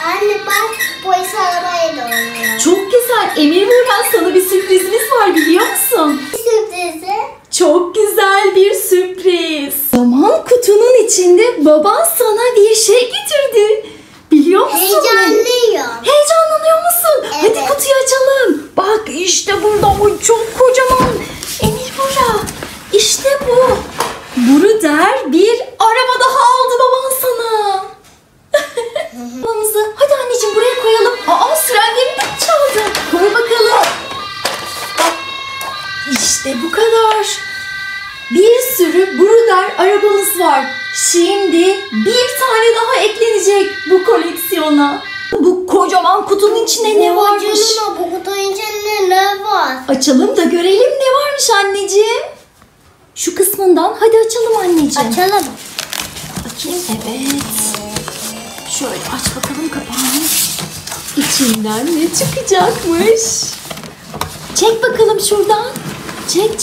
Anne bak polis arabayla oynuyor. Çok güzel. Emir Burhan, sana bir sürprizimiz var, biliyor musun? Sürprizi. Çok güzel bir sürpriz. Zaman kutunun içinde baban sana bir şey getirdi. Biliyor musun? Heyecanlıyım. Heyecanlanıyor musun? Evet. Hadi kutuyu açalım. Bak işte burada, o çok kocaman. Emir Burhan, işte bu. Bruder bir araba daha aldı baban sana. Arabamızı hadi anneciğim buraya koyalım. Aa, sirenlerini de çaldı. Koy bakalım. Bak, İşte bu kadar. Bir sürü Bruder arabamız var. Şimdi bir tane daha eklenecek bu koleksiyona. Bu kocaman kutunun içinde ne varmış? Canım, bu kutunun içinde ne var? Açalım da görelim ne varmış anneciğim. Şu kısmından hadi açalım anneciğim. Açalım. Bakayım, evet. Şöyle aç bakalım kapağını. İçinden ne çıkacakmış? Çek bakalım şuradan. Çek.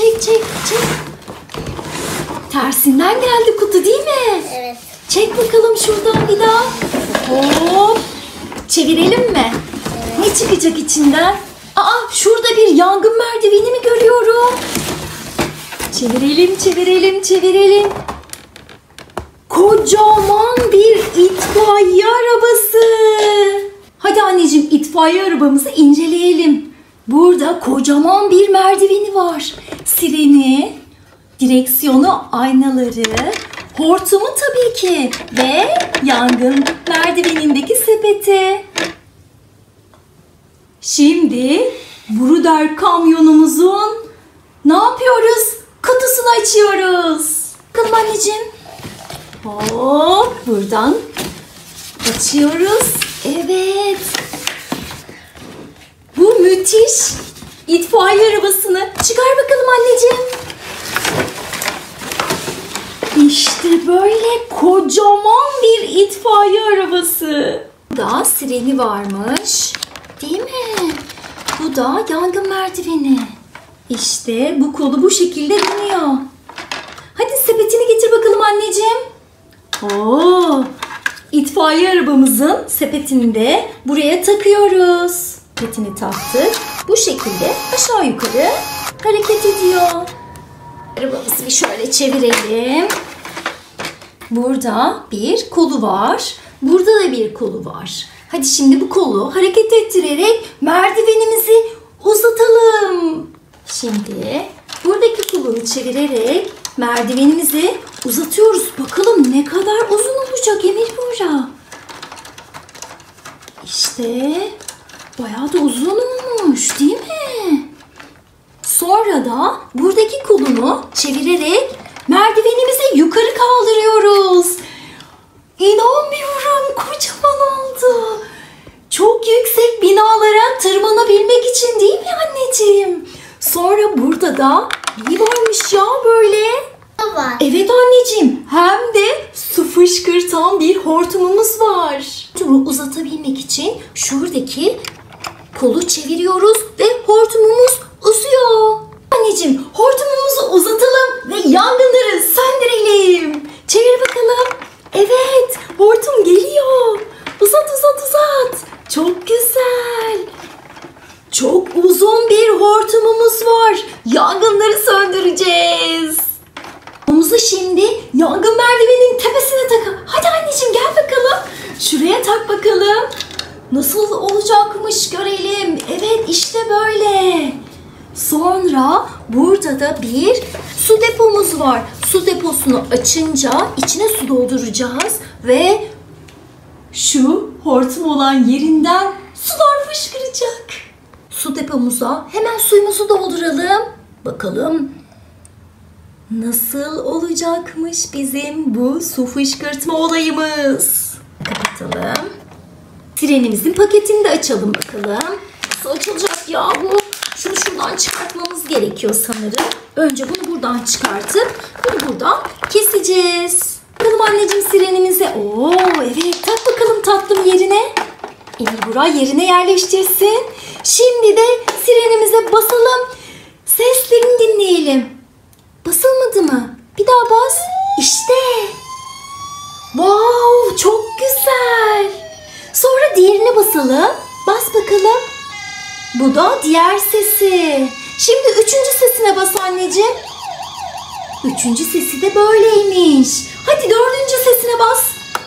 Tersinden geldi kutu değil mi? Evet. Çek bakalım şuradan bir daha. Hop. Çevirelim mi? Evet. Ne çıkacak içinden? Aa, şurada bir yangın merdiveni mi görüyorum? Çevirelim. Kocaman bir itfaiye arabası. Hadi anneciğim, itfaiye arabamızı inceleyelim. Burada kocaman bir merdiveni var. Sireni, direksiyonu, aynaları, hortumu tabii ki ve yangın merdivenindeki sepeti. Şimdi Bruder kamyonumuzun ne yapıyoruz? Kutusunu açıyoruz. Bakalım anneciğim. Hop, buradan açıyoruz. Evet. Bu müthiş itfaiye arabasını çıkar bakalım anneciğim. İşte böyle kocaman bir itfaiye arabası. Burada sireni varmış. Değil mi? Bu da yangın merdiveni. İşte bu kolu bu şekilde dönüyor. Hadi sepetini getir bakalım anneciğim. Oo, itfaiye arabamızın sepetini de buraya takıyoruz. Sepetini taktık. Bu şekilde aşağı yukarı hareket ediyor. Arabamızı bir şöyle çevirelim. Burada bir kolu var. Burada da bir kolu var. Hadi şimdi bu kolu hareket ettirerek merdivenimizi uzatalım. Şimdi buradaki kolunu çevirerek merdivenimizi uzatıyoruz. Bakalım ne kadar uzun olacak Emir Buğra. İşte bayağı da uzun olmuş değil mi? Sonra da buradaki kolunu çevirerek merdivenimizi yukarı kaldırıyoruz. İnanmıyorum, kocaman oldu. Çok yüksek binalara tırmanabilmek için değil mi anneciğim? Sonra burada da ne varmış ya böyle? Ne var? Evet anneciğim, hem de su fışkırtan bir hortumumuz var. Hortumu uzatabilmek için şuradaki kolu çeviriyoruz ve hortumumuz uzuyor. Anneciğim, hortumumuzu uzatalım ve yangınları söndürelim. Çevir bakalım. Evet, hortum geliyor. Uzat. Çok güzel. Çok uzun bir hortumumuz var. Yangınları söndüreceğiz. Hortumumuzu şimdi yangın merdiveninin tepesine takalım. Hadi anneciğim gel bakalım. Şuraya tak bakalım. Nasıl olacakmış görelim. Evet, işte böyle. Sonra burada da bir su depomuz var. Su deposunu açınca içine su dolduracağız ve şu hortum olan yerinden sular fışkıracak. Su depomuza hemen suyumuzu dolduralım. Bakalım nasıl olacakmış bizim bu su fışkırtma olayımız. Kapatalım. Sirenimizin paketini de açalım bakalım. Nasıl açılacak ya bu? Şunu şuradan çıkartmamız gerekiyor sanırım. Önce bunu buradan çıkartıp bunu buradan keseceğiz. Bakalım anneciğim sirenimize. Oo, evet, tak bakalım tatlım yerine. Emir Buray yerine yerleştirsin. Şimdi de sirenimize basalım. Seslerini dinleyelim. Basılmadı mı? Bir daha bas. İşte. Wow, çok güzel. Sonra diğerine basalım. Bas bakalım. Bu da diğer sesi. Şimdi üçüncü sesine bas anneciğim. Üçüncü sesi de böyleymiş. Hadi dördüncü sesine bas.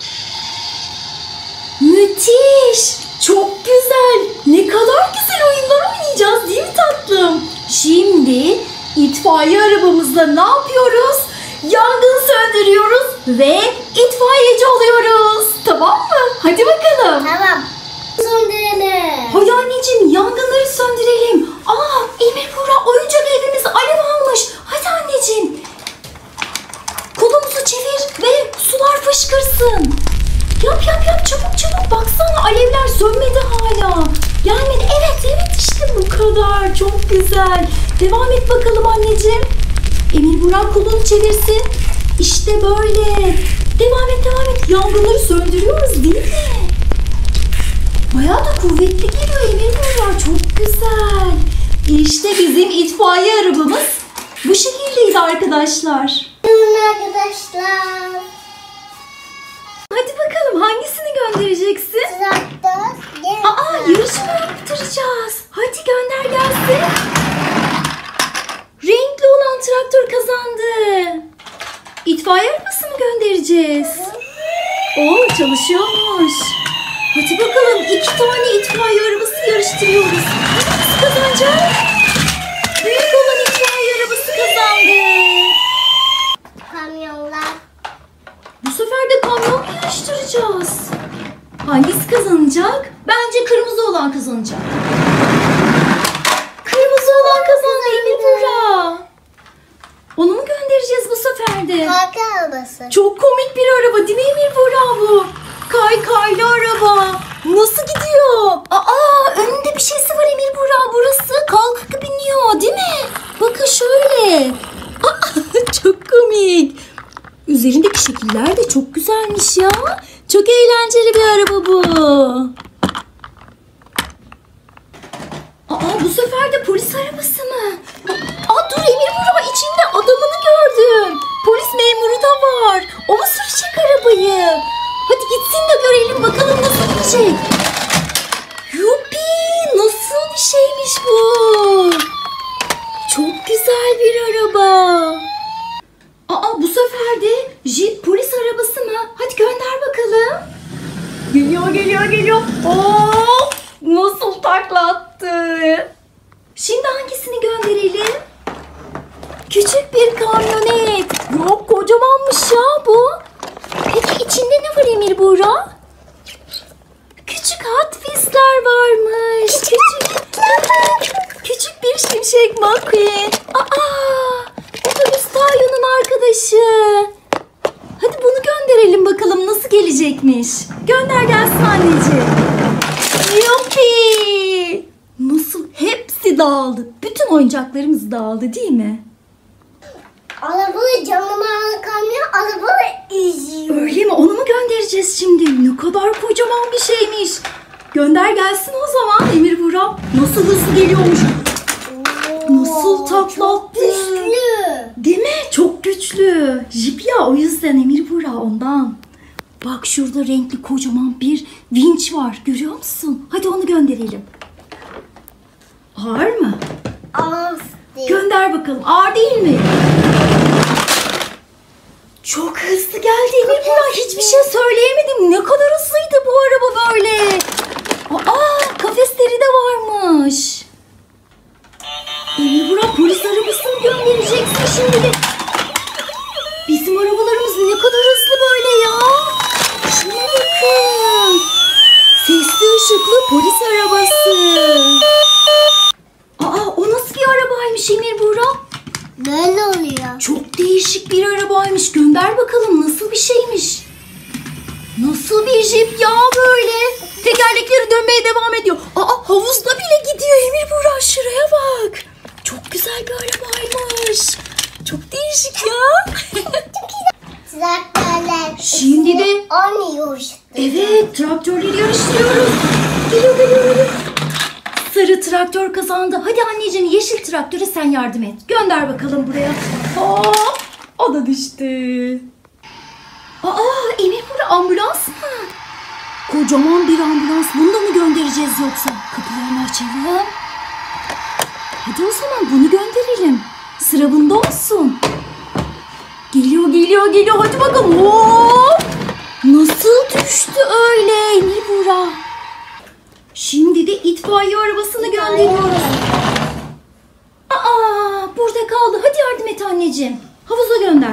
Müthiş. Çok güzel. Ne kadar güzel oyunlar oynayacağız değil mi tatlım? Şimdi itfaiye arabamızla ne yapıyoruz? Yangın söndürüyoruz ve itfaiyeci oluyoruz. Tamam mı? Hadi bakalım. Tamam. Söndürelim. Hadi anneciğim yangınları söndürelim. Aa Emir Buğra oyuncak evimiz alev almış. Hadi anneciğim. Kolumuzu çevir ve sular fışkırsın. Yap çabuk baksana alevler sönmedi hala. Gelmedi. Evet işte bu kadar. Çok güzel. Devam et bakalım anneciğim. Emir Burak kolunu çevirsin. İşte böyle. Devam et. Yangınları söndürüyoruz değil mi? Bayağı da kuvvetli geliyor Emir Burak. Çok güzel. İşte bizim itfaiye arabamız bu şekildeydi arkadaşlar. Arkadaşlar. Hadi bakalım hangisini göndereceksin? Traktör. Yarışma yaptıracağız. Hadi gönder gelsin. Renkli olan traktör kazandı. İtfaiye arabası mı göndereceğiz? Çalışıyormuş. Hadi bakalım 2 tane itfaiye arabası yarıştırıyoruz. Hangisi kazanacak? Büyük olan itfaiye arabası kazandı. Kamyonlar. Bu sefer de kamyon mu yarıştıracağız? Hangisi kazanacak? Bence kırmızı olan kazanacak. Kırmızı olan kazandı Emir Buğra. Onu mu göndereceğiz bu sefer de? Park arabası. Çok komik bir araba değil mi Emir Buğra bu? Kaykaylı araba. Nasıl gidiyor? Önünde bir şeysi var Emir Buğra. Burası kalkıp biniyor değil mi? Bakın şöyle. Çok komik. Üzerindeki şekiller de çok güzelmiş ya. Çok eğlenceli bir araba bu. Bu sefer de polis arabası mı? Dur Emir Buğra içinde adamını gördüm. Polis memuru da var. O mu sürecek arabayı? Hadi gitsin de görelim bakalım nasıl gidecek. Yuppi nasıl bir şeymiş bu? Çok güzel bir araba. Bu sefer de Jeep polis arabası mı? Hadi gönder bakalım. Geliyor. Nasıl takla attı. Şimdi hangisini gönderelim? Küçük bir kamyonet. Yok kocamanmış ya bu. Peki içinde ne var Emir Buğra? Küçük Hot Wheels'ler varmış. Küçük bir Şimşek McQueen. Otobüs Tayo'nun arkadaşı. Hadi bunu gönderelim bakalım nasıl gelecekmiş. Gönder gelsin anneciğim. Yuppi. Nasıl hepsi dağıldı. Bütün oyuncaklarımız dağıldı değil mi? Arabayı camına kamyon arabayı izliyor. Öyle mi? Onu mu göndereceğiz şimdi? Ne kadar kocaman bir şeymiş. Gönder gelsin o zaman Emir Buğra. Nasıl hızlı geliyormuş. Nasıl takla attı. Güçlü. Değil mi? Çok güçlü. Jip ya o yüzden Emir Buğra ondan. Bak şurada renkli kocaman bir vinç var. Görüyor musun? Hadi onu gönderelim. Ağır mı? Az değil. Gönder bakalım. Ağır değil mi? Çok hızlı geldi Emir Buğra. Hiçbir şey söyleyemedim. Ne kadar hızlıydı bu araba böyle. Kafesleri de varmış. Emir Buğra polis arabasını göndereceksin şimdi de. Bizim arabalarımız ne kadar hızlı böyle ya. Şuna bakın. Sesli ışıklı polis arabası. O nasıl bir arabaymış Emir Buğra? Böyle oluyor. Çok değişik bir arabaymış. Gönder bakalım nasıl bir şeymiş. Nasıl bir jip ya böyle. Tekerlekleri dönmeye devam ediyor. Havuzda bile gidiyor Emir Buğra. Şuraya bak. Çok güzel bir arabaymış. Çok değişik ya. Traktörler. Şimdi de oynuyor. evet traktörleri yarıştırıyoruz. Geliyor. Sarı traktör kazandı. Hadi anneciğim yeşil traktöre sen yardım et. Gönder bakalım buraya. Hop! O da düştü. Emir burada ambulans mı? Kocaman bir ambulans. Bunu da mı göndereceğiz yoksa? Kapılarını açalım. Hadi o zaman bunu gönderelim. Sıra bunda olsun. Geliyor geliyor geliyor. Hadi bakalım. Hop! Nasıl düştü öyle Emir Buğra? Şimdi de itfaiye arabasını gönderiyoruz. Aa, burada kaldı. Hadi yardım et anneciğim. Havuza gönder.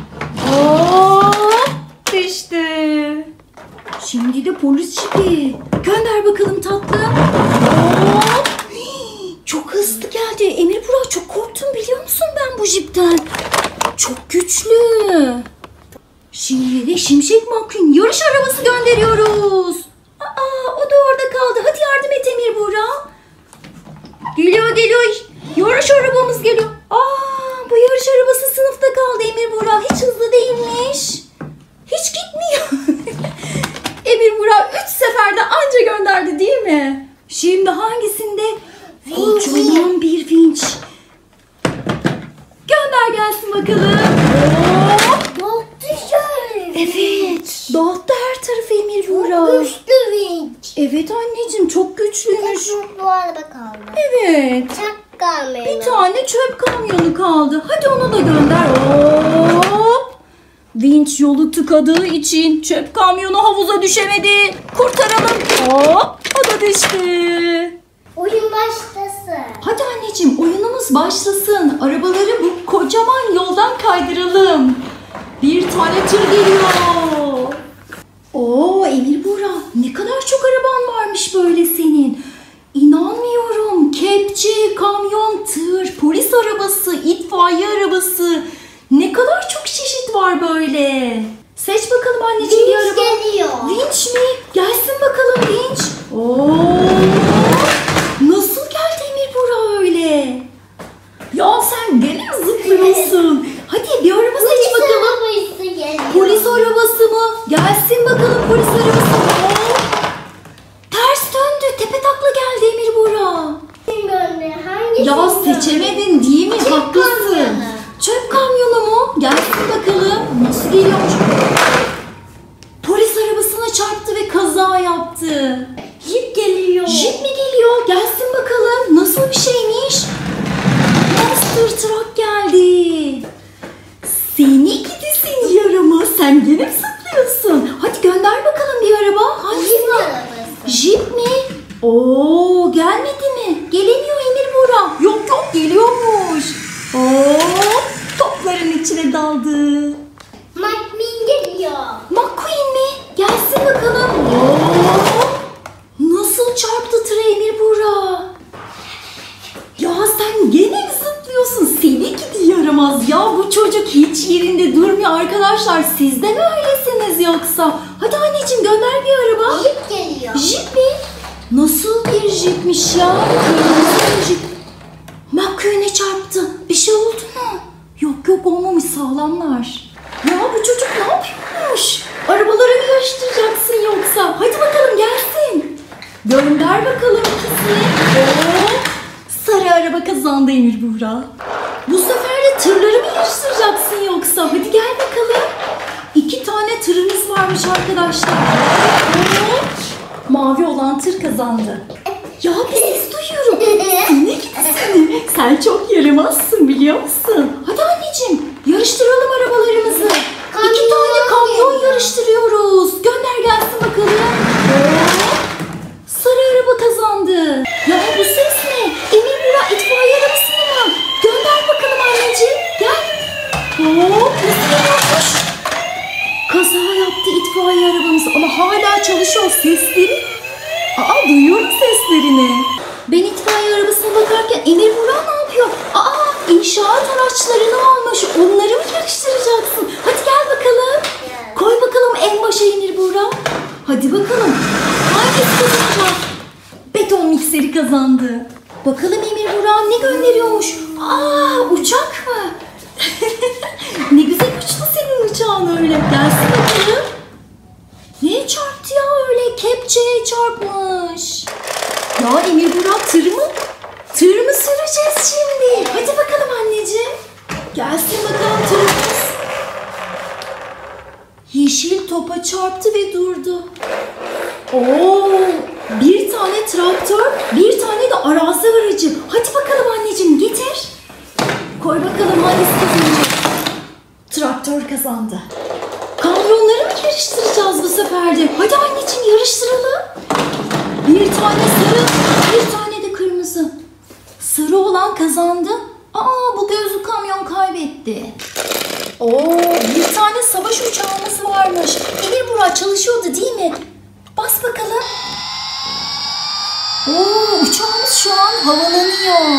Hop! Düştü. Şimdi de polis jipi. Gönder bakalım tatlım. Hop! Çok hızlı geldi. Emir Burak, çok korktum biliyor musun ben bu jipten? Çok güçlü. Şimdi de Şimşek McQueen yarış arabası gönderiyoruz. Aa, o da orada kaldı. Hadi yardım et Emir Burak. Geliyor geliyor. Yarış arabamız geliyor. Aa, bu yarış arabası sınıfta kaldı Emir Burak. Hiç hızlı değilmiş. Hiç gitmiyor. Emir Burak 3 seferde anca gönderdi değil mi? Şimdi hangisinde? Kocaman bir vinç. Gönder gelsin bakalım. Evet. Dağıttı her tarafı Emir Burak. Güçlü vinç. Evet anneciğim, çok güçlüymüş. Bu araba kaldı. Evet. Çak kamyonu. Bir tane çöp kamyonu kaldı. Hadi onu da gönder. Hop. Vinç yolu tıkadığı için çöp kamyonu havuza düşemedi. Kurtaralım. Hop. O da düştü. Oyun başlasın. Hadi anneciğim, oyunumuz başlasın. Arabaları bu kocaman yoldan kaydıralım. Bir tane tır geliyor. Oo Emir Buğra, ne kadar çok araban varmış böyle senin. İnanmıyorum. Kepçe, kamyon, tır, polis arabası, itfaiye arabası. Ne kadar çok çeşit var böyle. Seç bakalım anneciğim bir araba. Vinç geliyor. Vinç mi? Gelsin bakalım vinç. Oo! Nasıl geldi Emir Buğra öyle? Ya sen gene mi zıplıyorsun? Hadi bir araba seç bakalım. Polis arabası mı? Gelsin bakalım polis arabası mı? Ters döndü. Tepe takla geldi Emir Buğra. Ya seçemedin değil mi? Haklısın. Çöp kamyonu mu? Gelsin bakalım. Nasıl geliyormuş? Polis arabasına çarptı ve kaza yaptı. Jip geliyor. Jip mi geliyor? Gelsin bakalım. Nasıl bir şeymiş? Monster truck geldi. Seni gidi seni yaramaz. Sen gene mi zıplıyorsun? Hadi gönder bakalım bir araba. Hangisini? Jip mi? Oo, gelmedi mi? Gelemiyor Emir Buğra. Yok yok, geliyormuş. Oo, topların içine daldı. McQueen geliyor. McQueen mi? Gelsin bakalım. Oo, nasıl çarptı tıra Emir Buğra? Ya sen gene mi zıplıyorsun? Seni gidi yaramaz ya. Bu çocuk hiç yerinde durmuyor arkadaşlar. Siz de mi öylesiniz yoksa? Hadi anneciğim gönder bir araba. Jip geliyor. Jip mi? Nasıl bir jipmiş ya? Kırmızı bir jip. McQueen'e çarptı. Bir şey oldu mu? Yok yok, olmamış, sağlamlar. Ya bu çocuk ne yapıyormuş? Arabaları mı yarıştıracaksın yoksa? Hadi bakalım gelsin. Gönder bakalım ikisini. Oo, sarı araba kazandı Emir Buğra. Bu sefer de tırları mı yarıştıracaksın yoksa? Hadi gel bakalım. 2 tane tırımız varmış arkadaşlar. Oo, mavi olan tır kazandı. Ya bir ses duyuyorum. Seni gidi seni. Sen çok yaramazsın biliyor musun? Hadi anneciğim yarıştıralım arabalarımızı. 2 tane kamyon yarıştırıyoruz. Gönder gelsin bakalım. Sarı araba kazandı. Ya bu ses ne? Emir Buğra itfaiye arabası mı? Gönder bakalım anneciğim. Gel. Hop, nasıl yapmış? Kaza yaptı itfaiye arabamız ama hala çalışıyor. Sesleri. Aa, duyuyorum seslerini. Ben itfaiye arabasına bakarken Emir Buğra ne yapıyor? Aa, inşaat araçlarını almış. Onları mı yarıştıracaksın? Hadi gel bakalım. Koy bakalım en başa Emir Buğra. Hadi bakalım. Hangisi kazanacak? Beton mikseri kazandı. Bakalım Emir Buğra ne gönderiyormuş? Aa, uçak mı? Ne güzel uçtu senin uçağın öyle. Gelsin bakalım. Neye çarptı ya öyle? Kepçeye çarpmış. Ya Emir Buğra tır mı? Tır mı süreceğiz şimdi? Hadi bakalım anneciğim. Gelsin bakalım tırımız. yeşil topa çarptı ve durdu. Oo, bir tane traktör, bir tane de arazi aracı. Hadi bakalım anneciğim, getir. Koy bakalım hangisi kazanacak. Traktör kazandı. Kamyonları mı yarıştıracağız bu sefer de? Hadi anneciğim, yarıştıralım. Bir tane sarı, bir tane de kırmızı. Sarı olan kazandı. Aa, bu gözlü kamyon kaybetti. Oo, bir tane savaş uçağımız varmış. Emir Burak çalışıyordu değil mi? Bas bakalım. Oo, uçağımız şu an havalanıyor.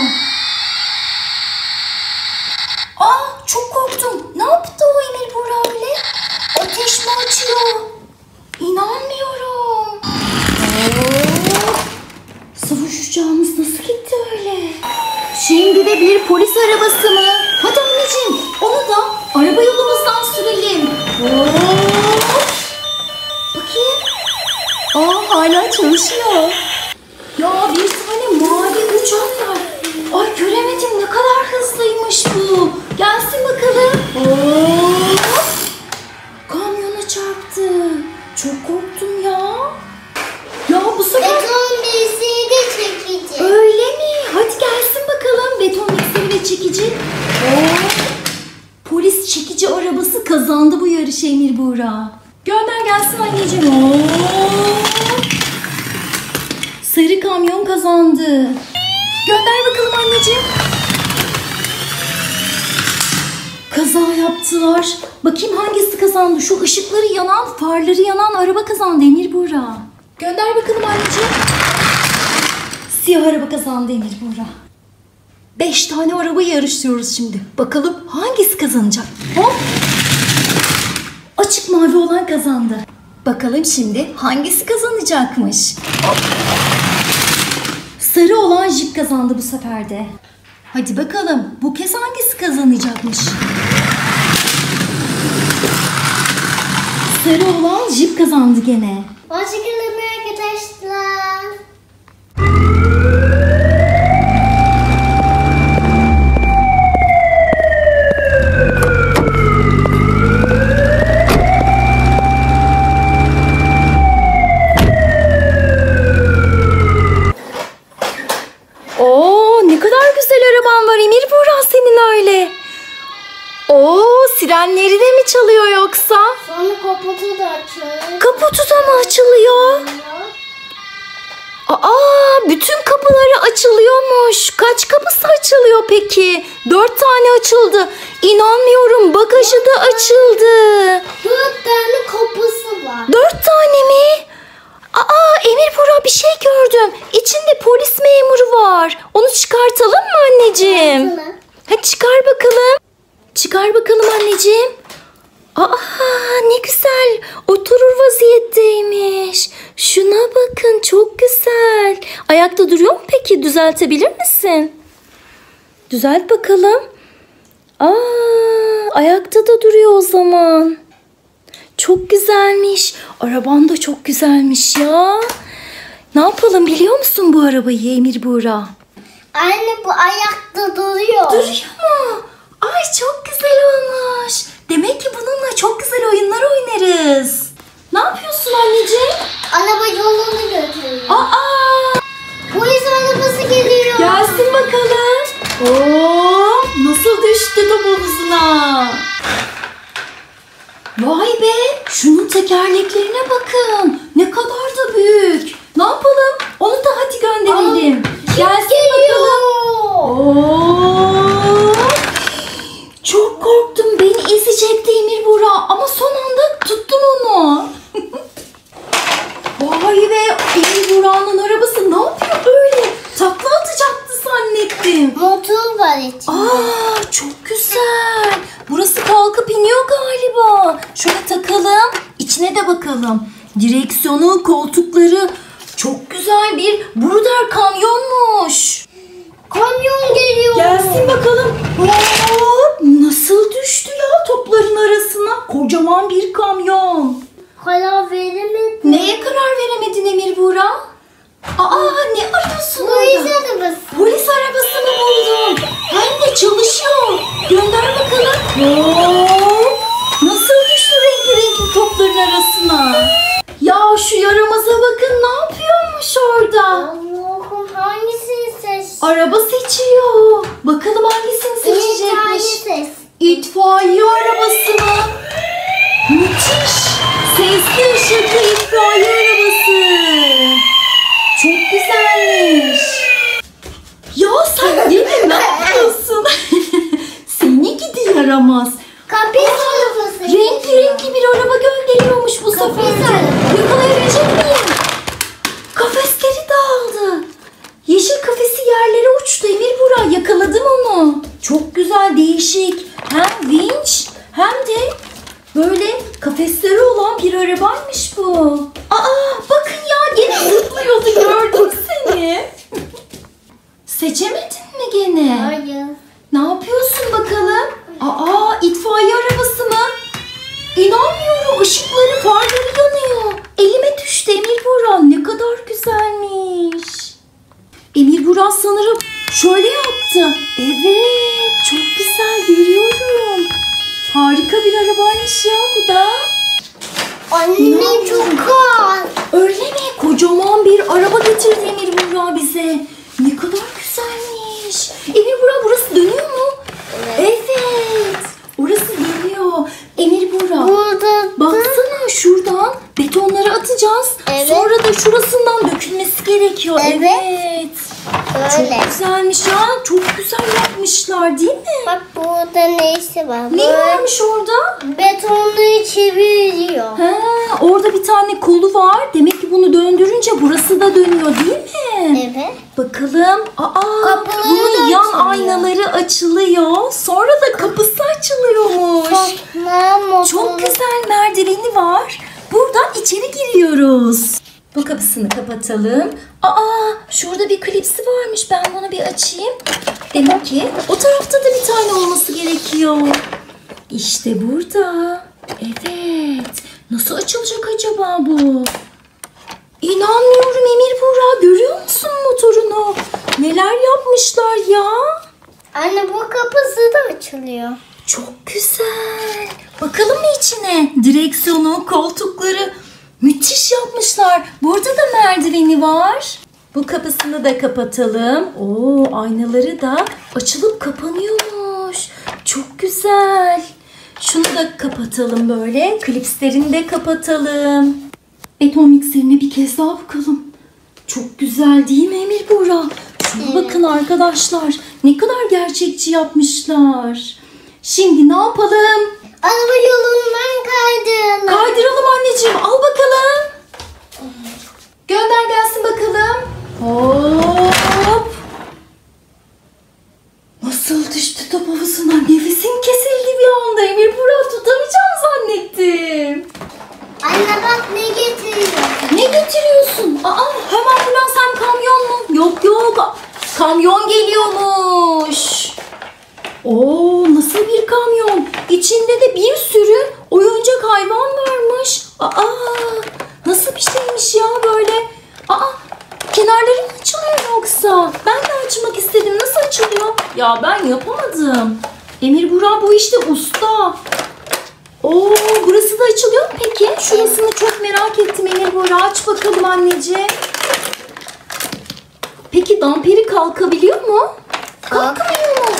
Aa, çok korktum. Ne yaptı o Emir Burak öyle? Ateş mi açıyor? İnanmıyorum. Oo, savaş uçağımız nasıl gitti öyle? Şimdi de bir polis arabası mı? Hadi anneciğim, onu da araba yolumuzdan sürelim. Oo. Bakayım. Aa, hala çalışıyor. Ya bir tane mavi uçak var. Ay göremedim, ne kadar hızlıymış bu. Gelsin bakalım. Oo. Kamyona çarptı. Çok korktum ya. Ya bu sefer... Beton birisini de çekici. Öyle mi? Hadi gelsin bakalım beton mikseri ve çekici. Oo. Polis çekici arabası kazandı bu yarışı Emir Buğra. Gönder gelsin anneciğim. Oo. Sarı kamyon kazandı. Gönder bakalım anneciğim. Kaza yaptılar. Bakayım hangisi kazandı? Şu ışıkları yanan, farları yanan araba kazandı Emir Buğra. Gönder bakalım anneciğim. Siyah araba kazandı Emir Buğra. 5 tane araba yarışıyoruz şimdi. Bakalım hangisi kazanacak? Hop. Açık mavi olan kazandı. Bakalım şimdi hangisi kazanacakmış? Hop. Sarı olan jip kazandı bu sefer de. Hadi bakalım bu kez hangisi kazanacakmış? Sarı olan jip kazandı gene. Hoşçakalın arkadaşlar. Oo, ne kadar güzel araban var Emir Buğra senin öyle. Oo, sirenleri de mi çalıyor yoksa? Sonra kaputu da açıyor. Kaputu da mı açılıyor? Aa, bütün kapıları açılıyormuş. Kaç kapısı açılıyor peki? 4 tane açıldı. İnanmıyorum, bagajı da açıldı. 4 tane kapısı var. 4 tane mi? Aa, Emir Buğra bir şey gördüm. İçinde polis memuru var. Onu çıkartalım mı anneciğim? Çıkartalım. Hadi çıkar bakalım. Çıkar bakalım anneciğim. Aa, ne güzel. Oturur vaziyetteymiş. Şuna bakın, çok güzel. Ayakta duruyor mu peki? Düzeltebilir misin? Düzelt bakalım. Aa, ayakta da duruyor o zaman. Çok güzelmiş. Araban da çok güzelmiş ya. Ne yapalım biliyor musun bu arabayı Emir Buğra? Anne bu ayakta duruyor. Duruyor mu? Ay çok güzel olmuş. Demek ki bununla çok güzel oyunlar oynarız. Ne yapıyorsun anneciğim? Araba yolunu götürüyor. Aa! Polis arabası geliyor. Gelsin bakalım. Oo! Nasıl düştü top omuzuna? Vay be! Şunun tekerleklerine bakın. Ne kadar da büyük. Ne yapalım? Onu da hadi gönderelim. Gelsin bakalım. Oo! Çok korktum. Beni ezecekti Emir Buğra. Ama son anda tuttum onu. Vay be! Emir Buğra'nın arabası ne yapıyor öyle? Takla atacaktı zannettim. Motor var içinde. Aa, çok güzel. Burası kalkıp iniyor galiba. Şöyle takalım. İçine de bakalım. Direksiyonu, koltukları. Çok güzel bir Bruder kamyonmuş. Kamyon geliyor. Gelsin bakalım. Hop, nasıl düştü ya topların arasına? Kocaman bir kamyon. Karar veremedim. Neye karar veremedin Emir Buğra? Aa, ne arıyorsun Polis orada? arabası. Polis arabasını buldum. Hem de çalışıyor. Gönder bakalım. Hop. Nasıl düştü renkli renkli top dolapların arasına. Ya şu yaramaza bakın, ne yapıyormuş orada? Allah'ım, hangisini seç? Araba seçiyor. Bakalım hangisini seçecekmiş. Ses. İtfaiye arabası mı? Müthiş. Sesli ışıklı itfaiye arabası. Çok güzelmiş. Ya sen değil mi? Ne yapıyorsun? Seni gidi yaramaz. Kafes arabası. Renkli renkli bir araba gönderiyormuş bu sefer. Yakalayabilecek miyim? Kafesleri dağıldı. Yeşil kafesi yerlere uçtu. Emir Burak, yakaladım onu. Çok güzel, değişik. Hem vinç hem de böyle kafesleri olan bir arabaymış bu. Aa, bakın ya, gene zıplıyordu, gördüm seni. Seçemedin mi gene? Hayır. Ne yapıyorsun bakalım? Aa, itfaiye arabası mı? İnanmıyorum, ışıkları, farları yanıyor. Elime düştü Emir Burak, ne kadar güzelmiş. Emir Burak sanırım şöyle yaptı. Evet, çok güzel, görüyorum. Harika bir arabaymış ya bu da. Anne çok az. Öyle mi? Kocaman bir araba getirdi Emir Burak bize. Ne kadar güzelmiş. Emir Burak, burası dönüyor mu? Evet. Orası dönüyor. Emir Burak, Burada baksana, şuradan betonları atacağız. Evet. Sonra da şurasından dökülmesi gerekiyor. Evet. Çok böyle. güzelmiş ya. Çok güzel yapmışlar değil mi? Bak burada neyse var. Ne varmış orada? Betonları çeviriyor. Ha, orada bir tane kolu var. Demek ki bunu döndürünce burası da dönüyor değil mi? Evet. Bakalım. Aa, Kapıları bunun da yan açılıyor. aynaları açılıyor. Sonra da kapısı açılıyormuş. Çok güzel merdiveni var. Buradan içeri giriyoruz. Bu kapısını kapatalım. Aa, şurada bir klipsi varmış. Ben bunu bir açayım. Demek ki o tarafta da bir tane olması gerekiyor. İşte burada. Evet. Nasıl açılacak acaba bu? İnanmıyorum Emir Burak. Görüyor musun motorunu? Neler yapmışlar ya? Anne bu kapısı da açılıyor. Çok güzel. Bakalım mı içine? Direksiyonu, koltukları müthiş yapmışlar. Burada da merdiveni var. Bu kapısını da kapatalım. Oo, aynaları da açılıp kapanıyormuş. Çok güzel. Şunu da kapatalım böyle. Klipslerini de kapatalım. Beton mikserine bir kez daha bakalım. Çok güzel değil mi Emir Burak? Şuna bakın arkadaşlar. Ne kadar gerçekçi yapmışlar. Şimdi ne yapalım? Araba yolundan kaydıralım. Kaydıralım anneciğim. Al bakalım. Gönder gelsin bakalım. Hop. Nasıl düştü top havuzundan? Nefesim kesildi bir anda. Emir Burak, tutamayacağım zannettim. Anne bak ne getiriyor. Ne getiriyorsun? Aa, hem ambulans hem kamyon mu? Yok yok. Kamyon geliyormuş. Oo, nasıl bir kamyon? İçinde de bir sürü oyuncak hayvan varmış. Aa, nasıl bir şeymiş ya böyle? Aa, kenarları mı açılıyor yoksa? Ben de açmak istedim. Nasıl açılıyor? Ya ben yapamadım. Emir Burak bu işte usta. Oo, burası da açılıyor mu peki? Şurasını çok merak ettim Emir Burak. Aç bakalım anneciğim. Peki damperi kalkabiliyor mu? Kalkamıyor mu?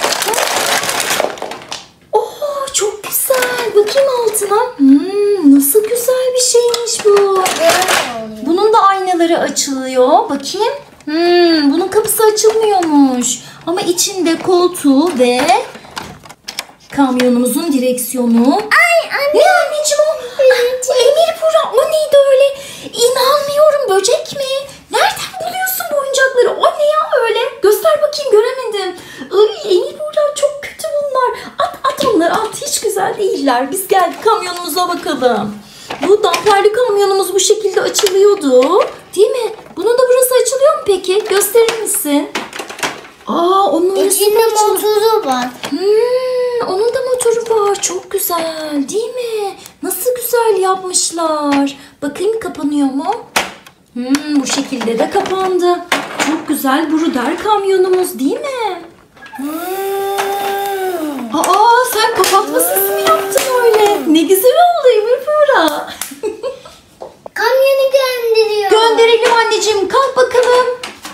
Oo, çok güzel. Bakayım altına. Nasıl güzel bir şeymiş bu. Bunun da aynaları açılıyor. Bakayım. Bunun kapısı açılmıyormuş. Ama içinde koltuğu ve kamyonumuzun direksiyonu. Ay anne. Ne anneciğim o? Emir Burak, o neydi öyle? İnanmıyorum, böcek mi? Nereden buluyorsun bu oyuncakları? O ne ya öyle? Göster bakayım, göremedim. Ay Emir Burak, çok kötü bunlar. At onları, at. Hiç güzel değiller. Biz geldik kamyonumuza bakalım. Bu damperli kamyonumuz bu şekilde açılıyordu. Değil mi? Bunun da burası açılıyor mu peki? Gösterir misin? Aa, onun orası İçinde da açılıyor. motoru var. Onun da motoru var. Çok güzel değil mi? Nasıl güzel yapmışlar. Bakayım kapanıyor mu? Bu şekilde de kapandı. Çok güzel Bruder kamyonumuz değil mi? Aa, sen kapatma sesi mi yaptın öyle? Ne güzel oldu Emir Burak. anneciğim, kalk bakalım.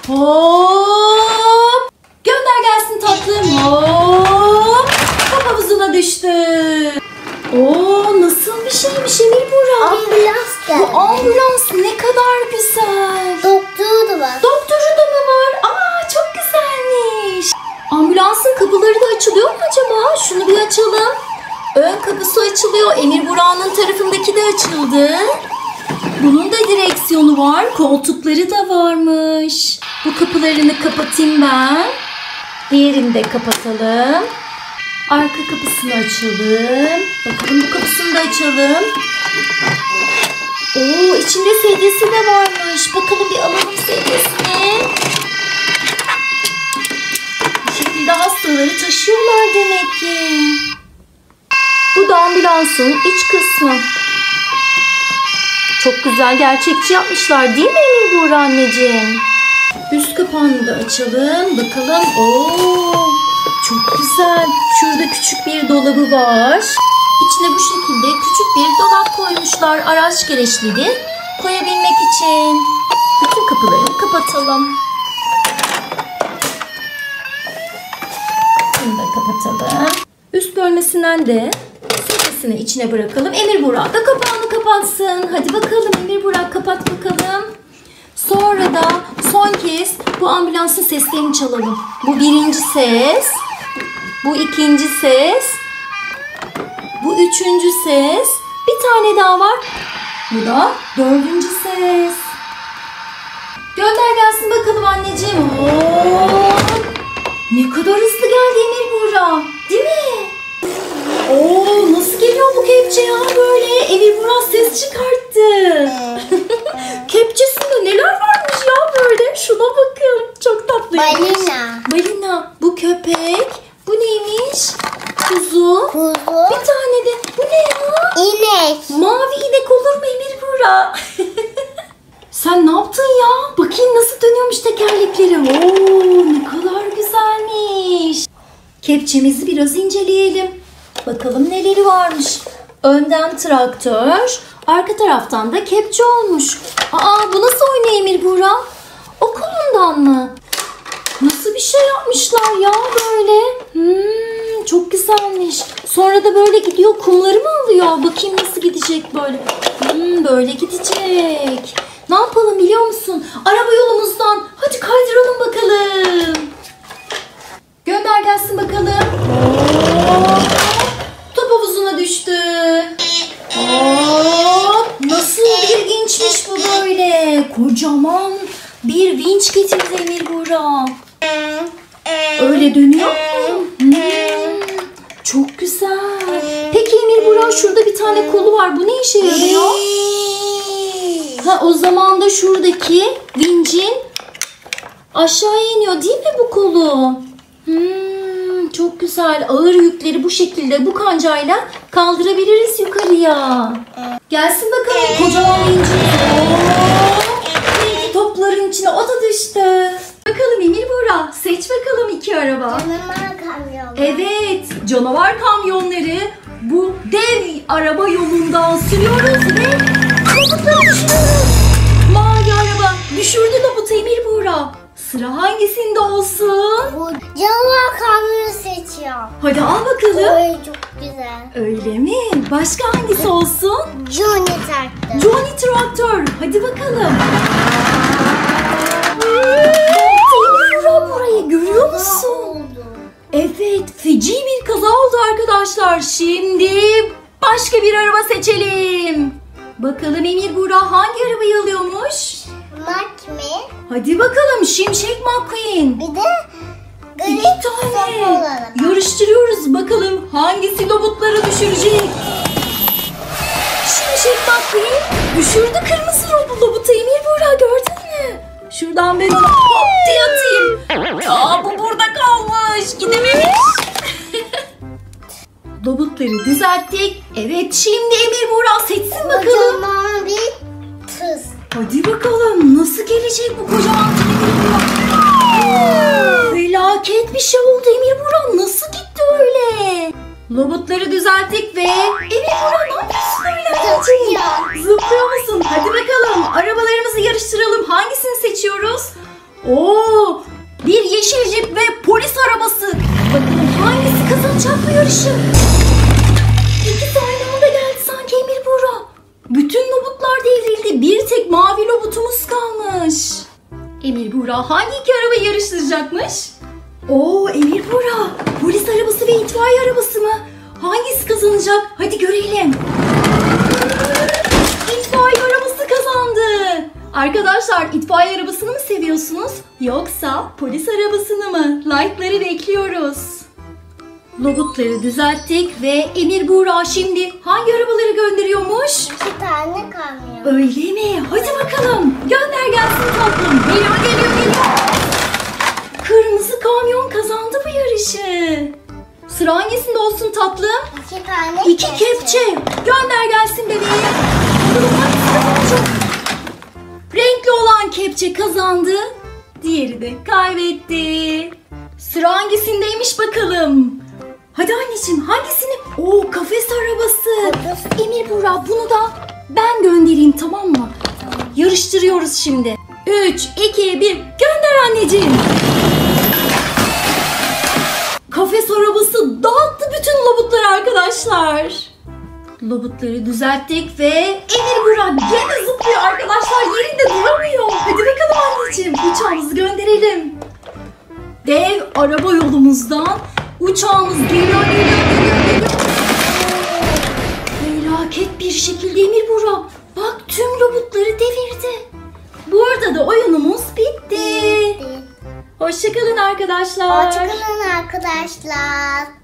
Hop. Gönder gelsin tatlım. Hop. Top havuzuna düştü. Oo, nasıl bir şeymiş Emir Buğra? Ambulans Bu geldi. ambulans ne kadar güzel. Doktoru da var. Doktoru da mı var? Aa, çok güzelmiş. Ambulansın kapıları da açılıyor mu acaba? Şunu bir açalım. Ön kapısı açılıyor. Emir Buğra'nın tarafındaki de açıldı. Bunun da direksiyonu var. Koltukları da varmış. Bu kapılarını kapatayım ben. Diğerini de kapatalım. Arka kapısını açalım. Bakalım bu kapısını da açalım. Oo, içinde sedyesi de varmış. Bakalım bir alalım sedyesini. Bu şekilde hastaları taşıyorlar demek ki. Bu da ambulansın iç kısmı. Çok güzel, gerçekçi yapmışlar değil mi Emir Buğra anneciğim? Üst kapağını da açalım. Bakalım. Oo, çok güzel. Şurada küçük bir dolabı var. İçine bu şekilde küçük bir dolap koymuşlar. Araç gereçleri koyabilmek için. Bütün kapılarını kapatalım. Bunu da kapatalım. Üst bölmesinden de sedyesini içine bırakalım. Emir Buğra da kapağını kapatsın. Hadi bakalım Emir Buğra, kapat bakalım. Sonra da son kez bu ambulansın seslerini çalalım. Bu birinci ses. Bu ikinci ses. Bu üçüncü ses. Bir tane daha var. Bu da dördüncü ses. Gönder gelsin bakalım anneciğim. Oo, ne kadar hızlı geldi Emir Buğra. Değil mi? Oo, nasıl geliyor bu kepçe ya böyle? Emir Buğra ses çıkarttı. Kepçesinde neler varmış ya böyle? Şuna bakın. Çok tatlıymış. Balina. Balina. Bu köpek. Bu neymiş? Kuzu. Kuzu. Bir tane de. Bu ne ya? İnek. Mavi inek olur mu Emir Buğra? Sen ne yaptın ya? Bakayım nasıl dönüyormuş tekerlekleri. Oo, ne kadar güzelmiş. Kepçemizi biraz inceleyelim. Bakalım neleri varmış. Önden traktör, arka taraftan da kepçe olmuş. Aa, bu nasıl oynuyor Emir Buğra? O kolundan mı? Nasıl bir şey yapmışlar ya böyle? Çok güzelmiş. Sonra da böyle gidiyor, kumları mı alıyor? Bakayım nasıl gidecek böyle. Böyle gidecek. Ne yapalım biliyor musun? Araba yolumuzdan. Hadi kaydıralım bakalım. Gönder gelsin bakalım. Top havuzuna düştü. Nasıl bir vinçmiş bu böyle. Kocaman bir vinç getirdi Emir Buğra. Öyle dönüyor mu? Çok güzel. Peki Emir Buğra, şurada bir tane kolu var. Bu ne işe yarıyor? Ha, o zaman da şuradaki vincin aşağıya iniyor değil mi bu kolu? Çok güzel. Ağır yükleri bu şekilde bu kancayla kaldırabiliriz yukarıya. Gelsin bakalım kocaman vincimiz. Topların içine o da düştü. Bakalım Emir Buğra, seç bakalım iki araba. Canavar kamyonu. Evet, canavar kamyonları bu dev araba yolundan sürüyoruz ve robotları düşürüyoruz. Mavi araba düşürdü robotu Emir Buğra. Sıra hangisinde olsun? Bu canavar kamyonu seçiyor. Hadi al bakalım. Oy, çok güzel. Öyle mi? Başka hangisi olsun? Johnny taktı. Johnny Traktör. Hadi bakalım. Emir Buğra, burayı görüyor musun? Evet, feci bir kaza oldu arkadaşlar. Şimdi başka bir araba seçelim. Bakalım Emir Buğra hangi arabayı alıyormuş? McQueen. Hadi bakalım Şimşek McQueen. Bir de İki garip tane. sopaları. Yarıştırıyoruz bakalım hangisi robotları düşürecek. Şimşek McQueen düşürdü kırmızı robotu Emir Buğra, gördün mü? Şuradan ben ona hop diye atayım. Aa, bu burada kalmış. Gidememiş. Robotları düzelttik. Evet, şimdi Emir Buğra seçsin bakalım. Kocaman bir tız. Hadi bakalım nasıl gelecek bu kocaman telefon? Felaket bir şey oldu Emir Buğra. Nasıl gitti öyle? Robotları düzelttik ve Emir Buğra ne yapıyorsun öyle? Zıplıyor. Zıplıyor musun? Hadi bakalım arabalarımızı yarıştıralım. Hangisini Oo, bir yeşil jip ve polis arabası. Bakalım hangisi kazanacak bu yarışı? İkisi aynı anda geldi sanki Emir Buğra. Bütün robotlar devrildi. Bir tek mavi robotumuz kalmış. Emir Buğra hangi iki araba yarıştıracakmış? Oo, Emir Buğra, polis arabası ve itfaiye arabası mı? Hangisi kazanacak? Hadi görelim. İtfaiye arabası kazandı. Arkadaşlar, itfaiye arabasını mı seviyorsunuz? Yoksa polis arabasını mı? Like'ları bekliyoruz. Robotları düzelttik ve Emir Buğra şimdi hangi arabaları gönderiyormuş? 2 tane kamyon. Öyle mi? Hadi bakalım. Gönder gelsin tatlım. Geliyor. Kırmızı kamyon kazandı bu yarışı. Sıra hangisinde olsun tatlım? 2 tane 2 kepçe. Gönder gelsin bebeğim. Bakalım hangisi kazanacak? Renkli olan kepçe kazandı. Diğeri de kaybetti. Sıra hangisindeymiş bakalım? Hadi anneciğim, hangisini? Oo, kafes arabası. Emir Buğra, bunu da ben göndereyim, tamam mı? Yarıştırıyoruz şimdi. 3, 2, 1 gönder anneciğim. Kafes arabası dağıttı bütün robotları arkadaşlar. Robotları düzelttik ve Emir Buğra gene zıplıyor arkadaşlar, yerinde duramıyor. Hadi bakalım anneciğim, uçağımızı gönderelim. Dev araba yolumuzdan uçağımız geliyor. Felaket bir şekilde Emir Buğra, bak tüm robotları devirdi. Bu arada da oyunumuz bitti. Hoşçakalın arkadaşlar. Hoşçakalın arkadaşlar.